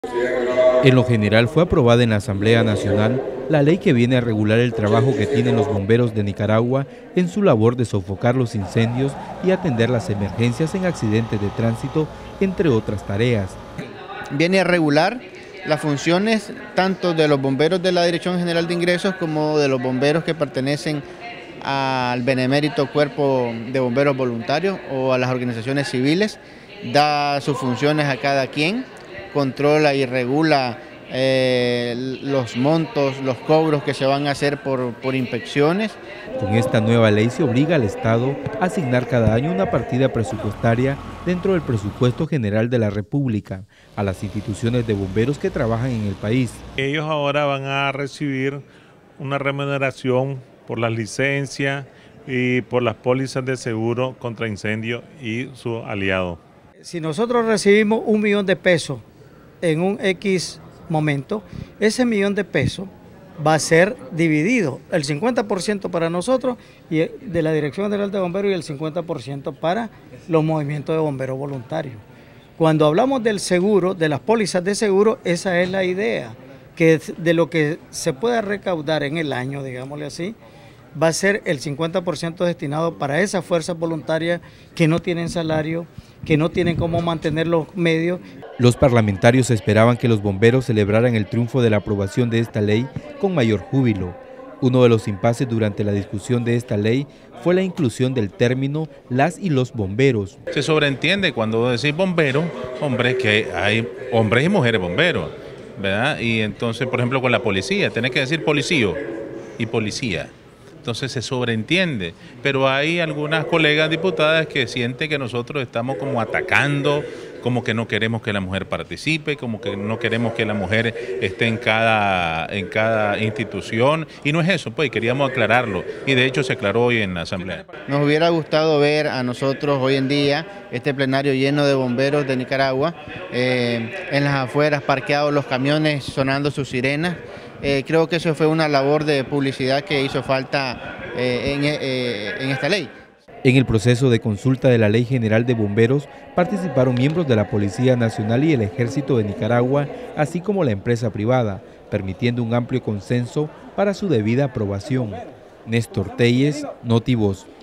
En lo general fue aprobada en la Asamblea Nacional la ley que viene a regular el trabajo que tienen los bomberos de Nicaragua en su labor de sofocar los incendios y atender las emergencias en accidentes de tránsito, entre otras tareas. Viene a regular las funciones tanto de los bomberos de la Dirección General de Ingresos como de los bomberos que pertenecen al benemérito Cuerpo de Bomberos Voluntarios o a las organizaciones civiles. Da sus funciones a cada quien, controla y regula los montos, los cobros que se van a hacer por inspecciones. Con esta nueva ley se obliga al Estado a asignar cada año una partida presupuestaria dentro del presupuesto general de la República a las instituciones de bomberos que trabajan en el país. Ellos ahora van a recibir una remuneración por las licencias y por las pólizas de seguro contra incendio y su aliado. Si nosotros recibimos 1 millón de pesos en un X momento, ese millón de pesos va a ser dividido, el 50% para nosotros y de la Dirección General de Bomberos y el 50% para los movimientos de bomberos voluntarios. Cuando hablamos del seguro, de las pólizas de seguro, esa es la idea, que de lo que se pueda recaudar en el año, digámosle así, va a ser el 50% destinado para esas fuerzas voluntarias que no tienen salario, que no tienen cómo mantener los medios. Los parlamentarios esperaban que los bomberos celebraran el triunfo de la aprobación de esta ley con mayor júbilo. Uno de los impases durante la discusión de esta ley fue la inclusión del término las y los bomberos. Se sobreentiende cuando decís bombero, hombre, que hay hombres y mujeres bomberos, ¿verdad? Y entonces, por ejemplo, con la policía, tenés que decir policío y policía. Entonces se sobreentiende, pero hay algunas colegas diputadas que sienten que nosotros estamos como atacando, como que no queremos que la mujer participe, como que no queremos que la mujer esté en cada institución, y no es eso, pues queríamos aclararlo, y de hecho se aclaró hoy en la Asamblea. Nos hubiera gustado ver a nosotros hoy en día este plenario lleno de bomberos de Nicaragua, en las afueras parqueados los camiones sonando sus sirenas. Creo que eso fue una labor de publicidad que hizo falta en esta ley. En el proceso de consulta de la Ley General de Bomberos participaron miembros de la Policía Nacional y el Ejército de Nicaragua, así como la empresa privada, permitiendo un amplio consenso para su debida aprobación. Néstor Telles, Notivoz.